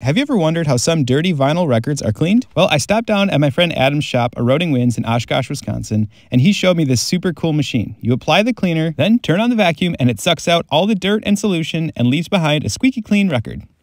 Have you ever wondered how some dirty vinyl records are cleaned? Well, I stopped down at my friend Adam's shop, Eroding Winds in Oshkosh, Wisconsin, and he showed me this super cool machine. You apply the cleaner, then turn on the vacuum, and it sucks out all the dirt and solution and leaves behind a squeaky clean record.